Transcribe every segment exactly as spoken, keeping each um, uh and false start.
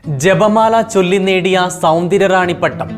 ജപമാല ചൊല്ലി നേടിയ സൗന്ദര്യറാണിപ്പട്ടം.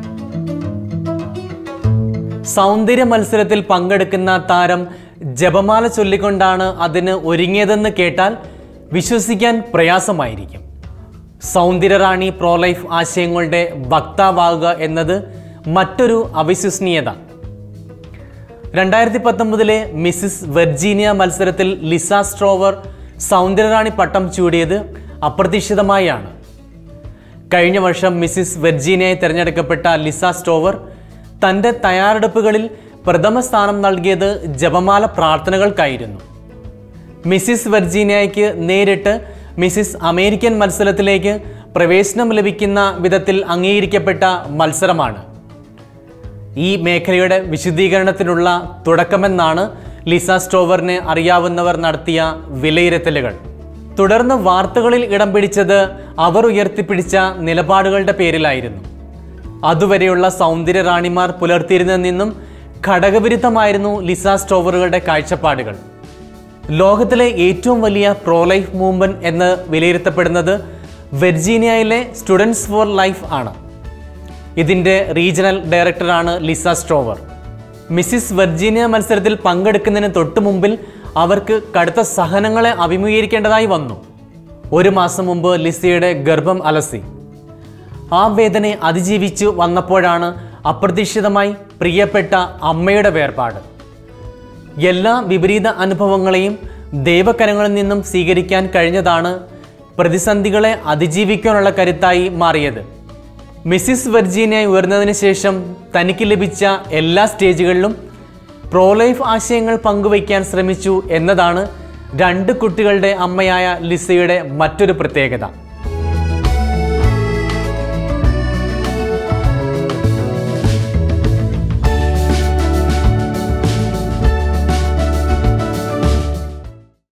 സൗന്ദര്യ മത്സരത്തിൽ പങ്കെടുക്കുന്ന താരം ജപമാല ചൊല്ലിക്കൊണ്ടാണ് അതിന് ഒരുങ്ങിയതെന്ന് കേട്ടാൽ വിശ്വസിക്കാൻ പ്രയാസമായിരിക്കും. സൗന്ദര്യറാണി പ്രോലൈഫ് ആശയങ്ങളുടെ വക്താവാകുക എന്നത് മറ്റൊരു അവിശ്വസനീയത. രണ്ടായിരത്തി പത്തൊമ്പതിലെ മിസ്സിസ് വെർജീനിയ മത്സരത്തിൽ ലിസ സ്ട്രോവർ സൗന്ദര്യറാണി പട്ടം ചൂടിയത് അപ്രതീക്ഷിതമായാണ്. കഴിഞ്ഞ വർഷം മിസ്സിസ് വെർജീനിയയായി തിരഞ്ഞെടുക്കപ്പെട്ട ലിസ സ്ട്രോവർ തൻ്റെ തയ്യാറെടുപ്പുകളിൽ പ്രഥമ സ്ഥാനം നൽകിയത് ജപമാല പ്രാർത്ഥനകൾക്കായിരുന്നു. മിസ്സിസ് വെർജീനിയയ്ക്ക് നേരിട്ട് മിസ്സിസ് അമേരിക്കൻ മത്സരത്തിലേക്ക് പ്രവേശനം ലഭിക്കുന്ന വിധത്തിൽ അംഗീകരിക്കപ്പെട്ട മത്സരമാണ് ഈ മേഖലയുടെ വിശദീകരണത്തിനുള്ള തുടക്കമെന്നാണ് ലിസ സ്ട്രോവറിനെ അറിയാവുന്നവർ നടത്തിയ വിലയിരുത്തലുകൾ. തുടർന്ന് വാർത്തകളിൽ ഇടം പിടിച്ചത് അവർ ഉയർത്തിപ്പിടിച്ച നിലപാടുകളുടെ പേരിലായിരുന്നു. അതുവരെയുള്ള സൗന്ദര്യ റാണിമാർ പുലർത്തിയിരുന്നതിൽ നിന്നും ഘടകവിരുദ്ധമായിരുന്നു ലിസ സ്ട്രോവറുകളുടെ കാഴ്ചപ്പാടുകൾ. ലോകത്തിലെ ഏറ്റവും വലിയ പ്രോലൈഫ് മൂവ്മെന്റ് എന്ന് വിലയിരുത്തപ്പെടുന്നത് വെർജീനിയയിലെ സ്റ്റുഡൻസ് ഫോർ ലൈഫ് ആണ്. ഇതിൻ്റെ റീജിയണൽ ഡയറക്ടറാണ് ലിസ സ്ട്രോവർ. മിസ്സിസ് വെർജീനിയ മത്സരത്തിൽ പങ്കെടുക്കുന്നതിന് തൊട്ടു മുമ്പിൽ അവർക്ക് കടുത്ത സഹനങ്ങളെ അഭിമുഖീകരിക്കേണ്ടതായി വന്നു. ഒരു മാസം മുമ്പ് ലിസയുടെ ഗർഭം അലസി. ആ വേദനയെ അതിജീവിച്ചു വന്നപ്പോഴാണ് അപ്രതീക്ഷിതമായി പ്രിയപ്പെട്ട അമ്മയുടെ വേർപാട്. എല്ലാ വിപരീത അനുഭവങ്ങളെയും ദൈവകരങ്ങളിൽ നിന്നും സ്വീകരിക്കാൻ കഴിഞ്ഞതാണ് പ്രതിസന്ധികളെ അതിജീവിക്കാനുള്ള കരുത്തായി മാറിയത്. മിസ്സിസ് വെർജീനിയ ഉയർന്നതിന് ശേഷം തനിക്ക് ലഭിച്ച എല്ലാ സ്റ്റേജുകളിലും പ്രോലൈഫ് ആശയങ്ങൾ പങ്കുവയ്ക്കാൻ ശ്രമിച്ചു എന്നതാണ് രണ്ട് കുട്ടികളുടെ അമ്മയായ ലിസയുടെ മറ്റൊരു പ്രത്യേകത.